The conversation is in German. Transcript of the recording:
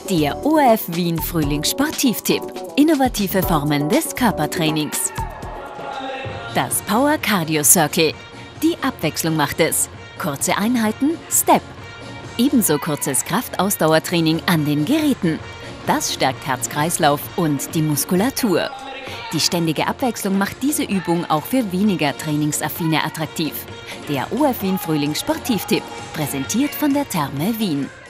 Der ORF Wien Frühlingssportivtipp. Innovative Formen des Körpertrainings. Das Power Cardio Circle. Die Abwechslung macht es. Kurze Einheiten, Step. Ebenso kurzes Kraftausdauertraining an den Geräten. Das stärkt Herz-Kreislauf und die Muskulatur. Die ständige Abwechslung macht diese Übung auch für weniger Trainingsaffine attraktiv. Der ORF Wien Frühlingssportivtipp, präsentiert von der Therme Wien.